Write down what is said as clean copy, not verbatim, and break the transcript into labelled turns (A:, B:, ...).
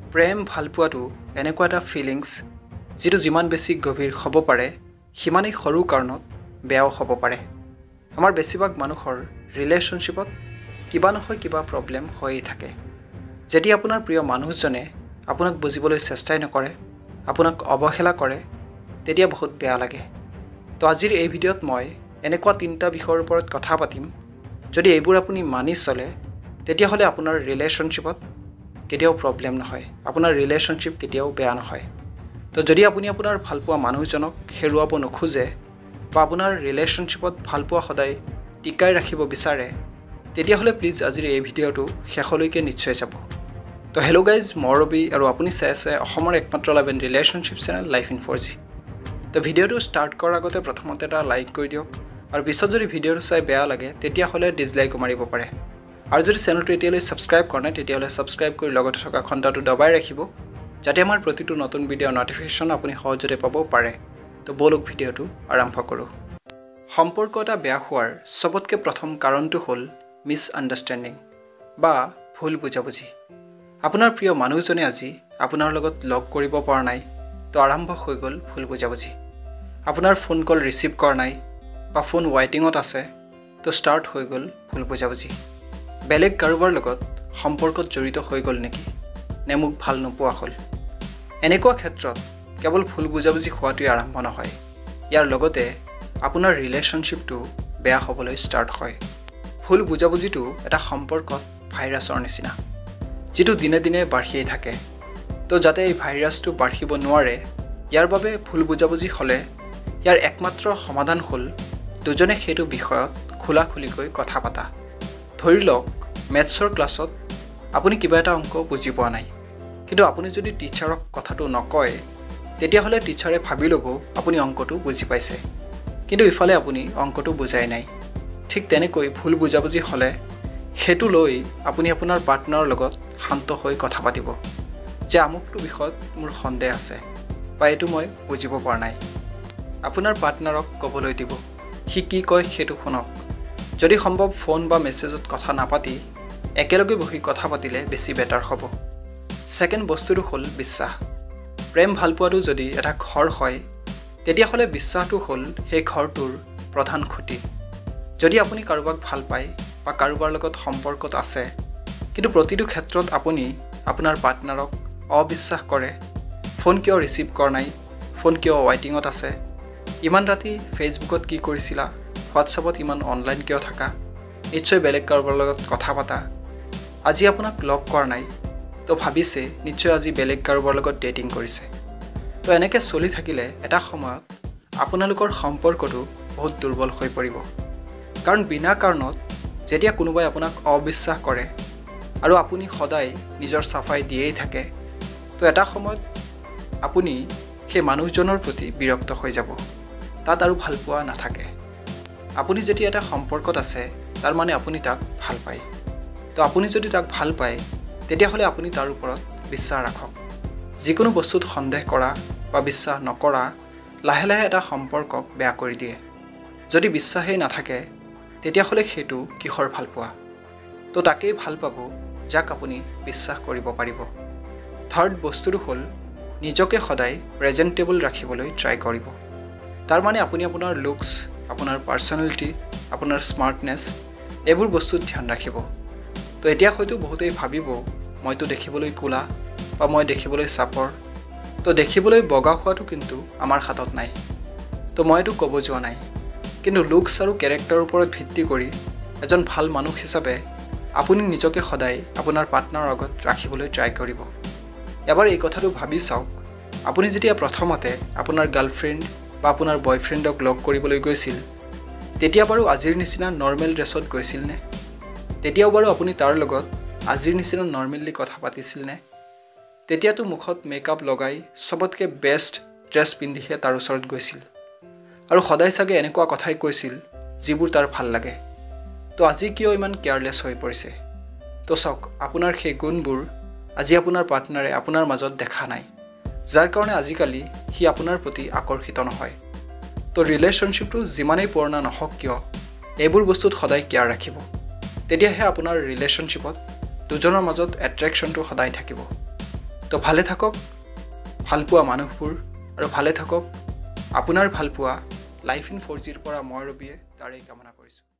A: প্ৰেম ভালপোৱাটো এনেকুৱা এটা ফিলিংছ যিটো যিমান বেছি গভীৰ হ'ব পাৰে সিমানেই সৰু কাৰণত বেয়াও হ'ব পাৰে। আমাৰ বেছিভাগ মানুহৰ ৰিলেশ্যনশ্বিপত কিবা নহয় কিবা প্ৰব্লেম হৈয়ে থাকে। যেতিয়া আপোনাৰ প্ৰিয় মানুহজনে আপোনাক বুজিবলৈ চেষ্টাই নকৰে, আপোনাক অৱহেলা কৰে, তেতিয়া বহুত বেয়া লাগে। তো আজিৰ এই ভিডিঅ'ত মই এনেকুৱা 3টা বিষয়ৰ ওপৰত কথা পাতিম, যদি এইবোৰ আপুনি মানি চলে তেতিয়াহ'লে আপোনাৰ ৰিলেশ্যনশ্বিপত কেতিয়াও প্ৰব্লেম নহয়, আপোনাৰ ৰিলেশ্যনশ্বিপ কেতিয়াও বেয়া নহয়। তো যদি আপুনি আপোনাৰ ভালপোৱা মানুহজনক হেৰুৱাব নোখোজে বা আপোনাৰ ৰিলেশ্যনশ্বিপত ভালপোৱা সদায় টিকাই ৰাখিব বিচাৰে, তেতিয়াহ'লে প্লিজ আজিৰ এই ভিডিঅ'টো শেষলৈকে নিশ্চয় যাব। তো হেল্ল' গাইজ, মই ৰবি আৰু আপুনি চাই আছে অসমৰ একমাত্ৰ love and relationship channel life in 4G। তো ভিডিঅ'টো ষ্টাৰ্ট কৰাৰ আগতে প্ৰথমতে এটা লাইক কৰি দিয়ক, আৰু পিছত যদি ভিডিঅ'টো চাই বেয়া লাগে তেতিয়াহ'লে ডিছলাইকো মাৰিব পাৰে। আৰু যদি চেনেলটো এতিয়ালৈ ছাবস্ক্ৰাইব কৰা নাই তেতিয়াহ'লে ছাবস্ক্ৰাইব কৰি লগতে থকা ঘণ্টাটো দবাই ৰাখিব, যাতে আমাৰ প্ৰতিটো নতুন ভিডিঅ'ৰ নটিফিকেশ্যন আপুনি সহজতে পাব পাৰে। তো বলক ভিডিঅ'টো আৰম্ভ কৰোঁ। সম্পৰ্ক এটা বেয়া হোৱাৰ চবতকৈ প্ৰথম কাৰণটো হ'ল মিছআণ্ডাৰষ্টেণ্ডিং বা ভুল বুজাবুজি। আপোনাৰ প্ৰিয় মানুহজনে আজি আপোনাৰ লগত লগ কৰিব পৰা নাই, তো আৰম্ভ হৈ গ'ল ভুল বুজাবুজি। আপোনাৰ ফোন কল ৰিচিভ কৰা নাই বা ফোন ৱাইটিঙত আছে, তো ষ্টাৰ্ট হৈ গ'ল ভুল বুজাবুজি। বেলেগ কাৰোবাৰ লগত সম্পৰ্কত জড়িত হৈ গ'ল নেকি, নে মোক ভাল নোপোৱা হ'ল। এনেকুৱা ক্ষেত্ৰত কেৱল ভুল বুজাবুজি হোৱাটোৱে আৰম্ভ নহয়, ইয়াৰ লগতে আপোনাৰ ৰিলেশ্যনশ্বিপটো বেয়া হ'বলৈ ষ্টাৰ্ট হয়। ভুল বুজাবুজিটো এটা সম্পৰ্কত ভাইৰাছৰ নিচিনা, যিটো দিনে দিনে বাঢ়িয়েই থাকে। তো যাতে এই ভাইৰাছটো বাঢ়িব নোৱাৰে, ইয়াৰ বাবে ভুল বুজাবুজি হ'লে ইয়াৰ একমাত্ৰ সমাধান হ'ল দুজনে সেইটো বিষয়ত খোলাখুলিকৈ কথা পাতা। ধৰি লওক মেথছৰ ক্লাছত আপুনি কিবা এটা অংক বুজি পোৱা নাই, কিন্তু আপুনি যদি টিচাৰক কথাটো নকয় তেতিয়াহ'লে টিচাৰে ভাবি ল'ব আপুনি অংকটো বুজি পাইছে, কিন্তু ইফালে আপুনি অংকটো বুজাই নাই। ঠিক তেনেকৈ ভুল বুজাবুজি হ'লে সেইটো লৈ আপুনি আপোনাৰ পাৰ্টনাৰৰ লগত শান্ত হৈ কথা পাতিব যে আমুকটো বিষয়ত মোৰ সন্দেহ আছে বা এইটো মই বুজিব পৰা নাই। আপোনাৰ পাৰ্টনাৰক ক'বলৈ দিব, সি কি কয় সেইটো শুনক। যদি সম্ভৱ ফোন বা মেছেজত কথা নাপাতি একেলগে বহি কথা পাতিলে বেছি বেটাৰ হ'ব। ছেকেণ্ড বস্তুটো হ'ল বিশ্বাস। প্ৰেম ভালপোৱাটো যদি এটা ঘৰ হয়, তেতিয়াহ'লে বিশ্বাসটো হ'ল সেই ঘৰটোৰ প্ৰধান খুঁটি। যদি আপুনি কাৰোবাক ভাল পায় বা কাৰোবাৰ লগত সম্পৰ্কত আছে, কিন্তু প্ৰতিটো ক্ষেত্ৰত আপুনি আপোনাৰ পাৰ্টনাৰক অবিশ্বাস কৰে, ফোন কিয় ৰিচিভ কৰা নাই, ফোন কিয় ৱাইটিঙত আছে, ইমান ৰাতি ফেচবুকত কি কৰিছিলা, হোৱাটছআপত ইমান অনলাইন কিয় থাকা, নিশ্চয় বেলেগ কাৰোবাৰ লগত কথা পাতা, আজি আপোনাক লগ কৰা নাই, তো ভাবিছে নিশ্চয় আজি বেলেগ কাৰোবাৰ লগত ডেটিং কৰিছে। তো এনেকৈ চলি থাকিলে এটা সময়ত আপোনালোকৰ সম্পৰ্কটো বহুত দুৰ্বল হৈ পৰিব। কাৰণ বিনা কাৰণত যেতিয়া কোনোবাই আপোনাক অবিশ্বাস কৰে আৰু আপুনি সদায় নিজৰ চাফাই দিয়েই থাকে, তো এটা সময়ত আপুনি সেই মানুহজনৰ প্ৰতি বিৰক্ত হৈ যাব, তাত আৰু ভাল পোৱা নাথাকে। আপুনি যেতিয়া এটা সম্পৰ্কত আছে তাৰ মানে আপুনি তাক ভাল পায়। তো আপুনি যদি তাক ভাল পায় তেতিয়াহ'লে আপুনি তাৰ ওপৰত বিশ্বাস ৰাখক। যিকোনো বস্তুত সন্দেহ কৰা বা বিশ্বাস নকৰা লাহে লাহে এটা সম্পৰ্কক বেয়া কৰি দিয়ে। যদি বিশ্বাসেই নাথাকে তেতিয়াহ'লে সেইটো কিহৰ ভাল পোৱা। তো তাকেই ভাল পাব যাক আপুনি বিশ্বাস কৰিব পাৰিব। থাৰ্ড বস্তুটো হ'ল নিজকে সদায় প্ৰেজেণ্টেবল ৰাখিবলৈ ট্ৰাই কৰিব। তাৰ মানে আপুনি আপোনাৰ লুকছ, আপোনাৰ পাৰ্চনেলিটি, আপোনাৰ স্মাৰ্টনেছ এইবোৰ বস্তুত ধ্যান ৰাখিব। তো এতিয়া হয়তো বহুতেই ভাবিব মইতো দেখিবলৈ ক'লা বা মই দেখিবলৈ চাপৰ, তো দেখিবলৈ বগা হোৱাটো কিন্তু আমাৰ হাতত নাই। তো মই এইটো ক'ব যোৱা নাই, কিন্তু লুকছ আৰু কেৰেক্টাৰৰ ওপৰত ভিত্তি কৰি এজন ভাল মানুহ হিচাপে আপুনি নিজকে সদায় আপোনাৰ পাৰ্টনাৰৰ আগত ৰাখিবলৈ ট্ৰাই কৰিব। এবাৰ এই কথাটো ভাবি চাওক, আপুনি যেতিয়া প্ৰথমতে আপোনাৰ গাৰ্লফ্ৰেণ্ড বা আপোনাৰ বয়ফ্ৰেণ্ডক লগ কৰিবলৈ গৈছিল, তেতিয়া বাৰু আজিৰ নিচিনা নৰ্মেল ড্ৰেছত গৈছিল নে? তেতিয়াও বাৰু আপুনি তাৰ লগত আজিৰ নিচিনা নৰ্মেলি কথা পাতিছিল নে? তেতিয়াতো মুখত মেকআপ লগাই চবতকৈ বেষ্ট ড্ৰেছ পিন্ধিহে তাৰ ওচৰত গৈছিল, আৰু সদায় চাগে এনেকুৱা কথাই কৈছিল যিবোৰ তাৰ ভাল লাগে। তো আজি কিয় ইমান কেয়াৰলেছ হৈ পৰিছে? তো চাওক, আপোনাৰ সেই গুণবোৰ আজি আপোনাৰ পাৰ্টনাৰে আপোনাৰ মাজত দেখা নাই, যাৰ কাৰণে আজিকালি সি আপোনাৰ প্ৰতি আকৰ্ষিত নহয়। তো ৰিলেশ্যনশ্বিপটো যিমানেই পুৰণা নহওক কিয় এইবোৰ বস্তুত সদায় কেয়াৰ ৰাখিব, তেতিয়াহে আপোনাৰ ৰিলেশ্যনশ্বিপত দুজনৰ মাজত এট্ৰেকশ্যনটো সদায় থাকিব। তো ভালে থাকক ভালপোৱা মানুহবোৰ আৰু ভালে থাকক আপোনাৰ ভালপোৱা লাইফ ইন 4Gৰ পৰা মই ৰবিয়ে তাৰেই কামনা কৰিছোঁ।